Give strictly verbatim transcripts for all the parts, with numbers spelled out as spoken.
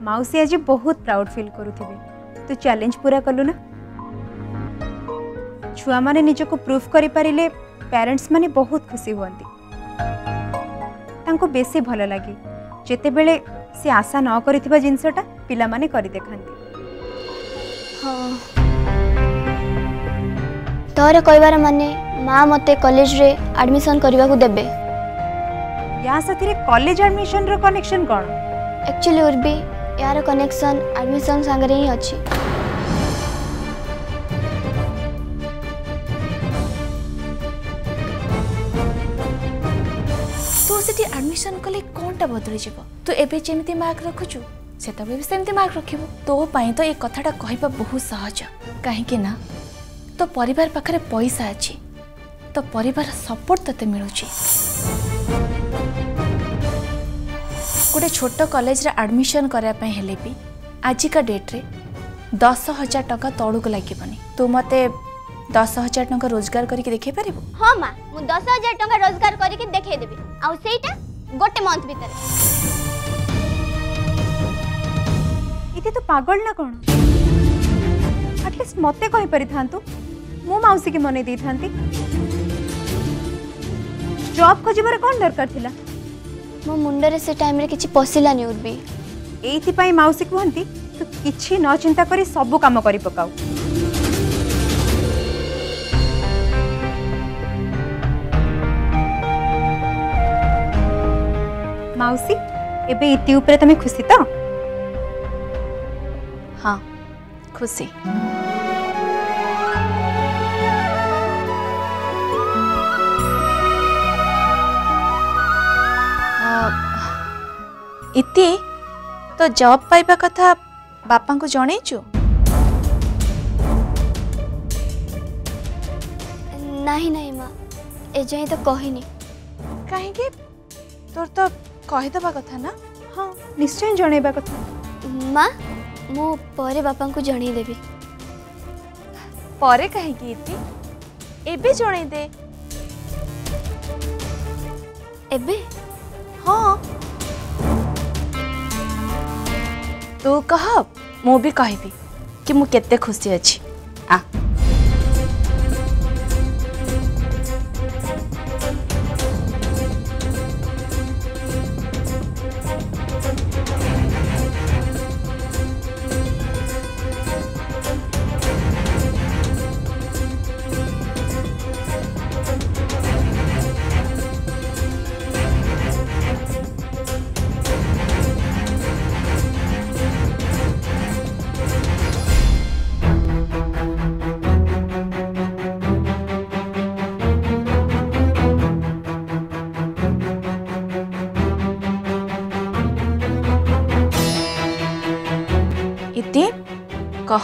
माउसी आज बहुत proud feel करुथिबे तू चैलेंज पूरा कलु ना छुआ माने निजको प्रूफ करि पारिले पेरेंट्स माने बहुत खुशी हुअंती तांको बेसी भल लागे जेते बेले से आशा न करिथिबा जिंसटा पिला माने करि देखांती। हाँ तोरे कहबार माने माँ मते कॉलेज रे एडमिशन करबा को देबे या साथी कॉलेज एडमिशन रो कनेक्शन कोन? एक्चुअली उर्बी यार कनेक्शन एडमिशन संगे ही अछि। तो सेठी एडमिशन कले कोनटा बदली जीव तू एबे जेमती मार्क रखुछु सेता भी सेमती मार्क रखिबो तो पई तो ए कथाटा कहबा बहुत सहज काहे कि ना तो परिवार पाखरे पैसा अछि तो परिवार सपोर्ट तते मिलुछि गोटे छोट कॉलेज रे एडमिशन करा पई हेले भी आजिका डेट रे दस हजार टका तौड़ को लगे तू मते दस हजार टका रोजगार करके देखे पारिबो? हाँ माँ मु दस हजार टका रोजगार करके देखे देबी आउ सेटा गोटे मंथ भीतर। इते तो पागल ना कोन एटलीस्ट मते कहि परि थांतु मु माउसी के मने दी थांती जॉब खोजिबार कोन दरकार थिला मो मुंडरे से टाइम रे किछि पसिलानी उर्बी एथि पई माउसी कहंती तू किछि न चिंता करी सब काम करि पकाऊ। माउसी एबे इति ऊपर तमे खुशी तो? हाँ खुशी। इति तो जॉब पाइबा कथा बापा को जणैछु? नहीं नहीं माँ ए जाई तो कहिनी। काहे के तोर तो कहि दबा कथा ना? हाँ निश्चय जणैबा कथा। माँ मु परे बापा को जणै देबी। परे काहे की इति एबे जणै दे। एबे? हाँ तू कह मु भी कहबी कि मु केते खुशी अछि। आ इति कह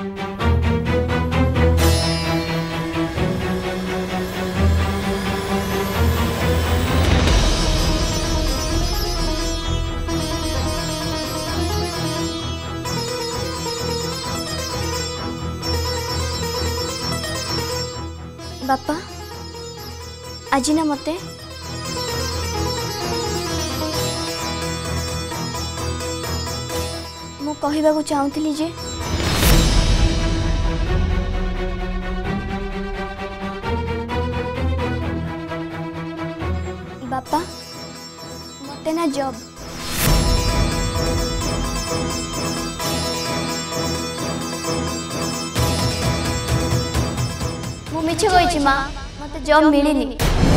बापा आज ना मते मु कहबा को चाहूली जे बापा मते ना जॉब मु मिछ कहिछि माँ मते जॉब मिलिनी।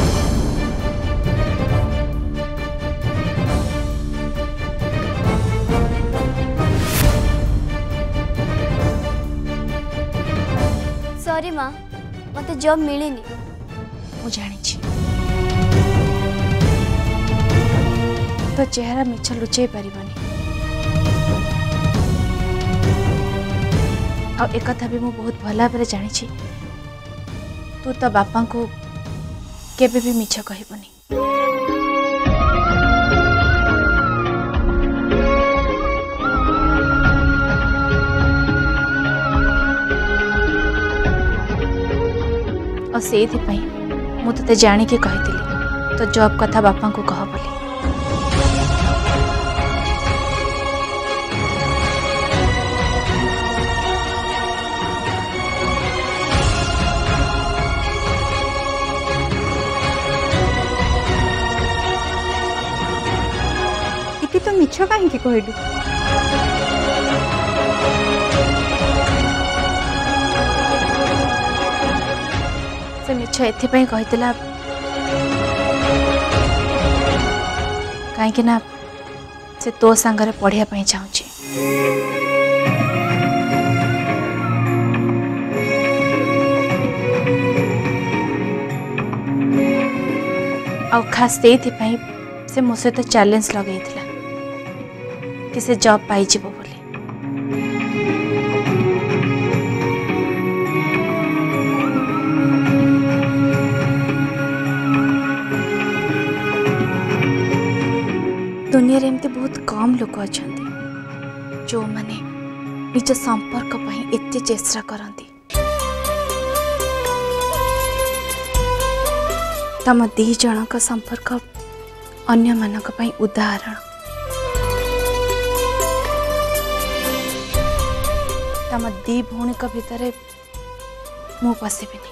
सॉरी माँ मते जॉब मिलिनी। मु जानी तो चेहरा मिछ लुचै पारिबनी आ एक कथा भी मु बहुत भला भाबरे जानी तू तो बापा को केबे भी मिछ कहबनी। और से मु ते जानिकी कही तो जॉब कथा बापा को कह बोली। मिछ कहीं कहलु से मिछ एथिपाई कहितला कहीं ना से तो सांगरे पढ़िया पाई चाहूची आ खास से से मो सहित चैलेंज लगे कि से जॉब पाई बोली दुनिया रे एमती बहुत कम लोग अच्छा जो माने निज संपर्क एते चेष्टा करती तम दी जन का संपर्क अन्य मानक पई उदाहरण तम दी भौणी का भितर मु पशिबिनी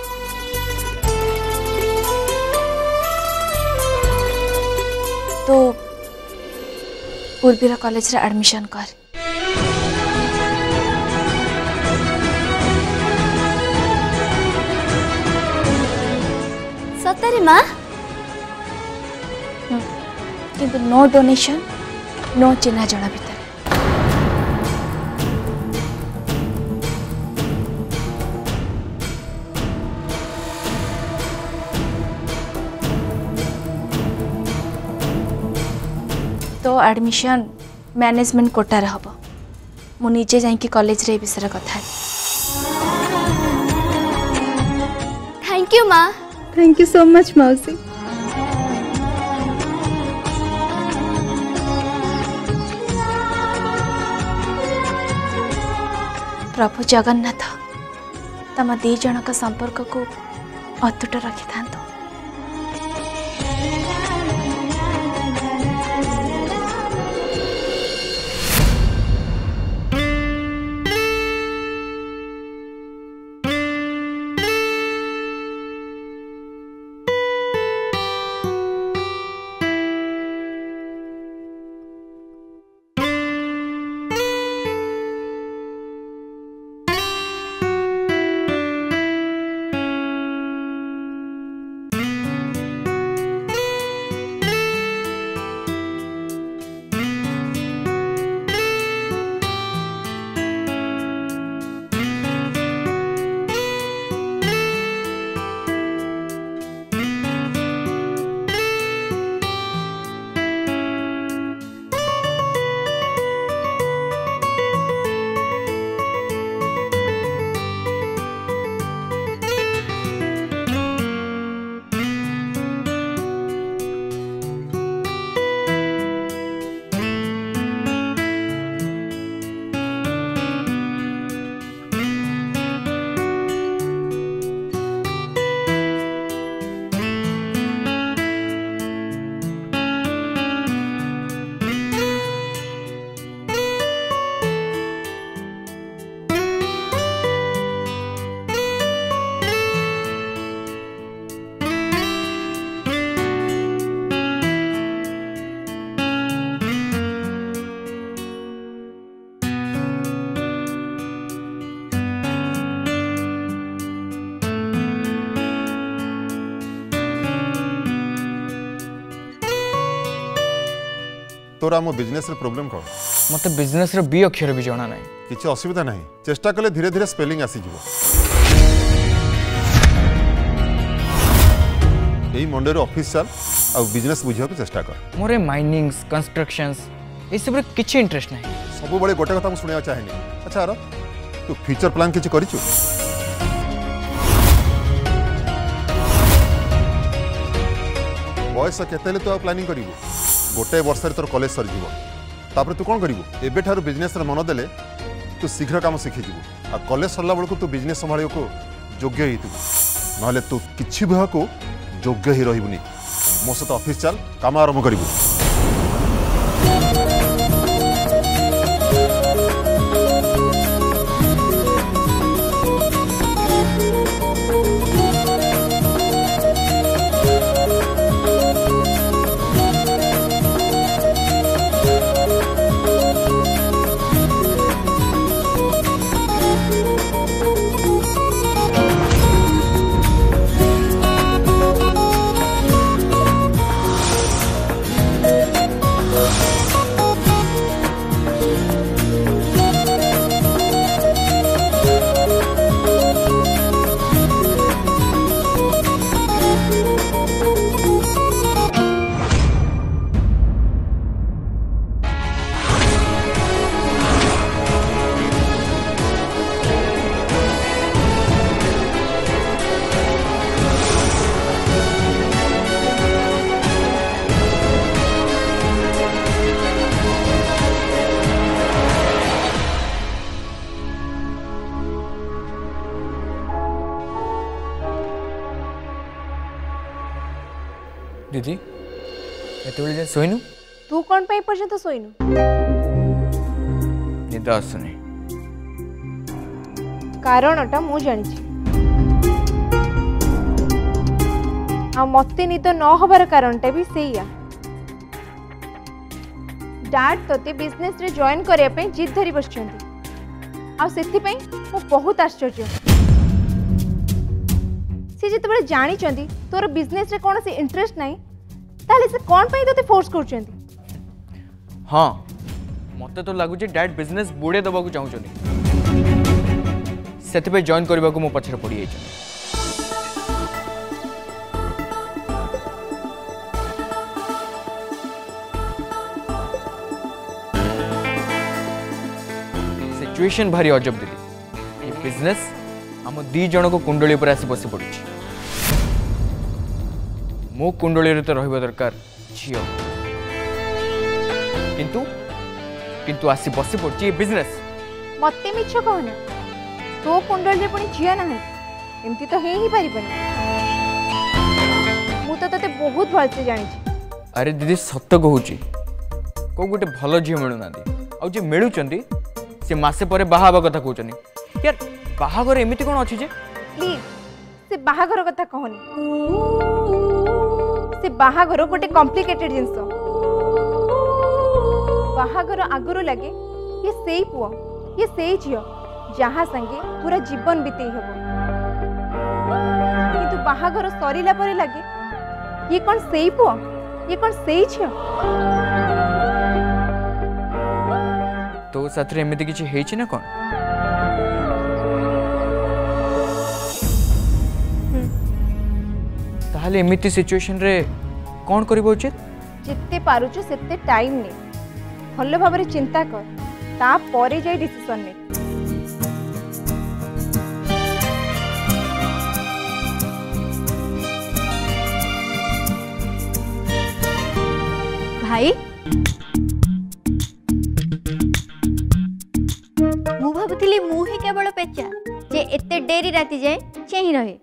तो पूर्वीर कॉलेज रे एडमिशन कर सतरे माँ किंतु नो डोनेशन नो चिन्हा जना भीतर तो एडमिशन मैनेजमेंट कोटा रे हबो मु निजे जाई कि कॉलेज रे विषय कथा थैंक यू माँ थैंक यू सो मच मौसी प्रभु जगन्नाथ तम दी जन का संपर्क को अतुट रखि थांतो तोरा मो बिजनेस रे प्रॉब्लम कौन मते बिजनेस रे बी अक्षर भी जाना नहीं किसी असुविधा नहीं चेष्टा कले धीरे धीरे स्पेलिंग आसी जीवो एई मंडे रो ऑफिस चल आ बिजनेस बुझिया को चेष्टा कर मोरे माइनिंग्स कंस्ट्रक्शंस ए सब रे किछि इंटरेस्ट नहीं सब बड़े गोटे कथा मु सुनिया चाहेनी अच्छा आरो तू फ्यूचर प्लान किछि करिछु बॉयस केतेले तो प्लानिंग करिवो गोटे वर्ष तोर कॉलेज सर जीवो तापर तू कौन करिवो एबे ठारू बिजनेस रे मन देले तू शीघ्र काम शिखि जीवो आ कॉलेज सरला बेलू तू बिजनेस संभालियो को योग्य ही नहले तू किछि भी को योग्य ही रहिबुनी मो सहित ऑफिस चल काम आरंभ करिवो दीदी एतबेले जे सोइनु तू कौन पे पर्यंत सोइनु निद आसुनी कारणटा मु जानी आ मते निद न हबार कारणटा भी सेया डैड तोते बिजनेस रे जॉइन करिया पे जिद धरी बसचंती आ सेथि पई मु बहुत आश्चर्य से जिते जानी चंदी तोर बिजनेस रे कौन से इंटरेस्ट नहीं ताले से कौन पे तोते फोर्स करचंती हाँ मते तो लागुचे डैड बिजनेस बुड़े दबाकू चाहूचनी सेथि पे जॉइन करबा को मो पछरे पड़ी जाई सिचुएशन भारी अजब दीदी ये बिजनेस आम दी जन को कुंडली पर आसी बसी पड़ी मो कुंडली तो रहिबा दरकार झियो किंतु किंतु आसी बसी पड़ी बिजनेस मते मिछ कहना तो कुंडल रे पुनी झिया ना एमती तो हे ही परिबनी मु तो तते बहुत भल से जानि छी अरे दीदी सत्य कहूची को गोटे भल झियो मिलु नांदी आ जे मिलुचंदी से मासे परे बाहाबा कथा कहउचनी यार बाहागर एमिति कोन अछि जे प्लीज से बाहागर कथा कहनी से बाहागर गोटे कॉम्प्लिकेटेड जिंस बाहागर आगुरु लगे ये सेई पुआ ये सेई झियो जहाँ संगे पूरा जीवन बीते हबो किंतु बाहागर सरीला परे लगे ये कौन सेई पुआ ये कौन सेई झियो तो साथरे एमिति किछि हेछि ना कोन ताहले एमिति सिचुएशन रे कोन करिबो उचित जिते पारुछु सेते टाइम ने भल भाबरे चिंता कर ता परे जाई डिसीजन ने भाई मु भाबुथिली मु ही केवल पेचा जे एते डेरी राती जाए चेही रहे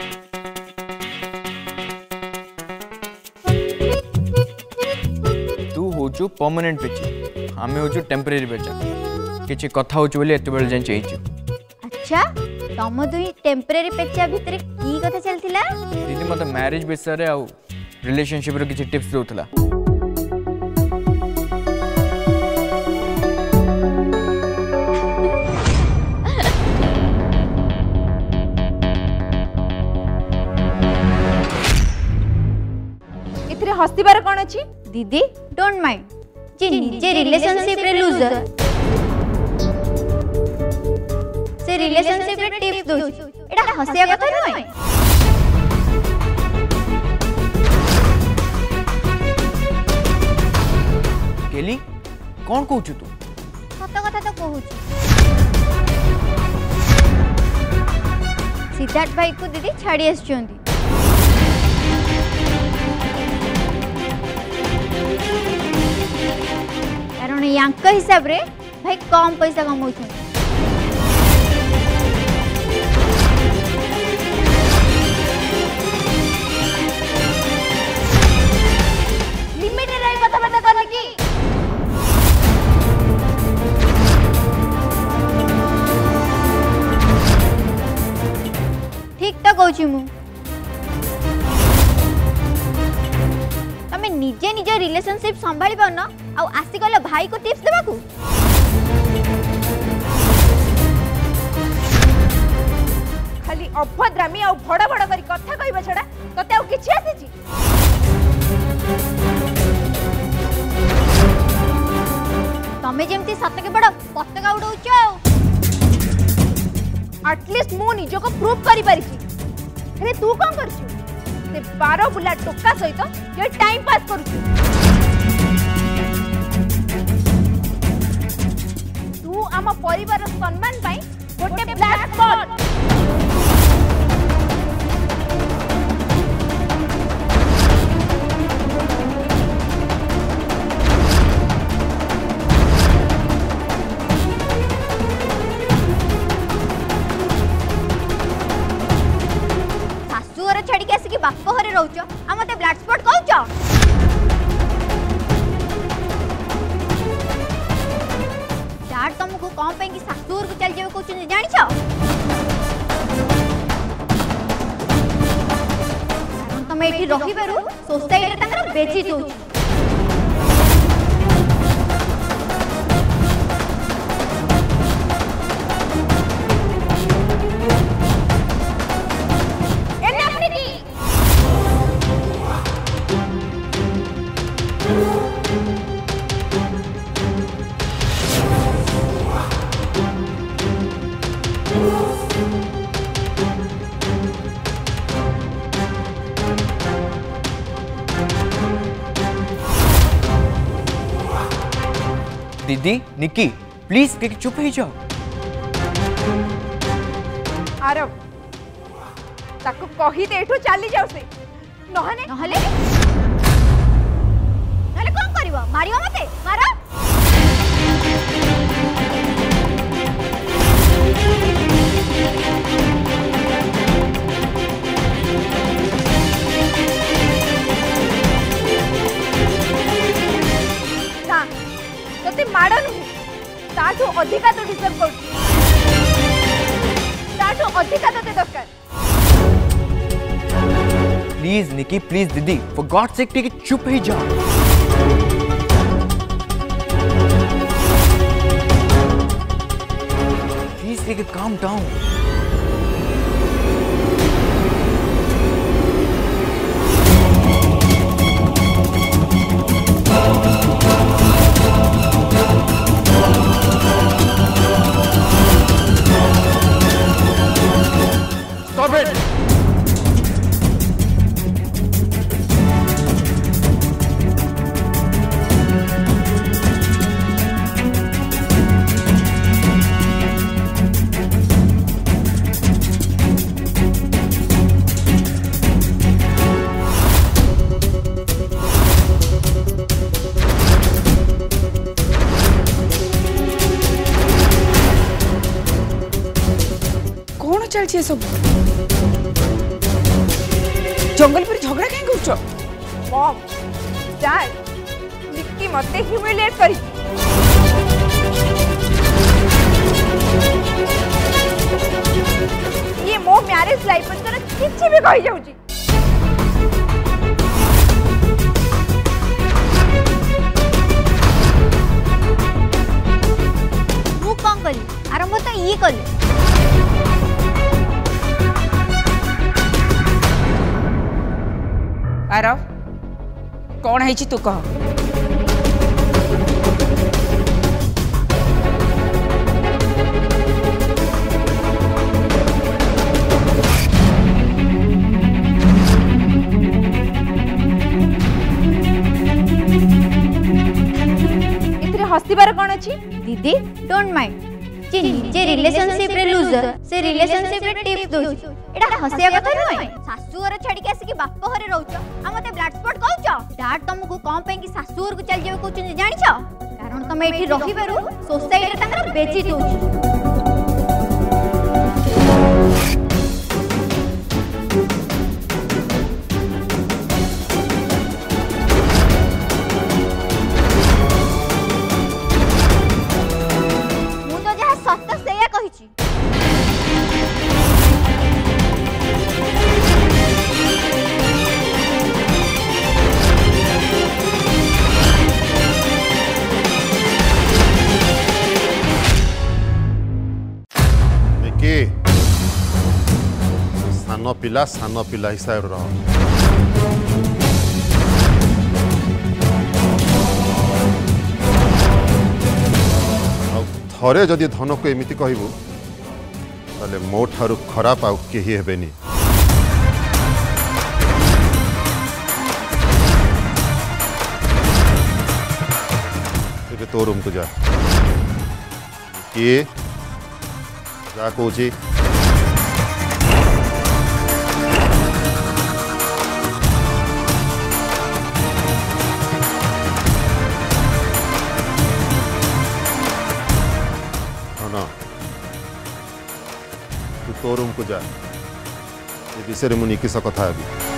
तू होचु परमानेंट पेची आमे होचु टेम्परेरी पेचा किछि कथा होचु बोली एते बेल जाय चेइछु अच्छा तम दुई टेम्परेरी पेचा भितरे की कथा चलथिला दीदी मते मैरिज विषय रे आ रिलेशनशिप रे किछि टिप्स दोथला हस्तीबार कौन अच्छी दीदी डोंट माइंड जे निजे रिलेशनशिप रे लूजर से रिलेशनशिप रे टिप्स दो एटा हसिया कथा नय केली कौन कहू तू सत कथा तो कहू सिद्धार्थ भाई को दीदी छाड़ी आछंती कारण यांक हिसाब रे भाई कम पैसा कमाउ लिमिट रे रही कथा बात कर की ठीक तो कहूँ मु तमे निजे निजे रिलेशनशिप संभाली पाउन आ आसी गलो भाई को टिप्स देबा को खाली अभद्रामी आ भड़ा भड़ा करी कथा कहबा छडा तते आ किछि आसी छी तमे जेमती सतके बड़ पतका उडौचो एटलीस्ट मु निजो को प्रूव करी पारि छी अरे तू कोन करछु से बारो बुला टोका सहित जे टाइम पास करछु तू आम परिवार सम्मान पाई गोटे ब्लैक स्पॉट छाड़ी के आसिक बाप घरे रोच आ मते ब्लैक स्पॉट कहूच डैड तुमको कौन पे कि शाशुर को चल जावे कहउछन जानिछ कारण तुम एठी रही बेरु सोसाइटी तंगर बेची दउछ दीदी निकी प्लीज के चुप ही जाओ आरव ताको कही दे एठू चली जाऊ से नहले नहले नहले कोन करबो मारियो मते मारो ना तोते माड़ नु ताठू अधिका तो डिजर्व कर ताठू अधिका तोते दरकार प्लीज निकी प्लीज दीदी फॉर गॉड सेक टेक चुप ही जाओ प्लीज टेक काम डाउन Stop it! कौन चलछि सब जंगल पर झगड़ा कहीं करछो मॉम डैड निक्की मते ह्यूमिलिएट करी ये मो मैरिज लाइफ पर किछि भी कहि जाउची मु कोन कली आरंभ तो ई कली आरव कौन है तू कह इतरे हस्तीबार कौन अछि दीदी डोंट माइंड जे जे रिलेशनशिप रे लूजर से रिलेशनशिप रे टिप्स दो एटा हसिया कथा नय सासुर छाडी के आसी कि बाप घरे रहउछ आ मते ब्लड स्पॉट कहउछ डैड तुमको कोन पे कि सासुर को चल जावे कहउछ जानिछ कारण तुम एठी रही बेरु सोसाइटी तंगर बेची दउछ सान पिला सान पिला हिसाब रह थरे जदि धन को एमती कहबू ताले मो ठारू खराब आउ केही हेबेनी तो रूम को जा किए जा कौची तू तो रूम को जा ये विषय में मुझे किस कथा है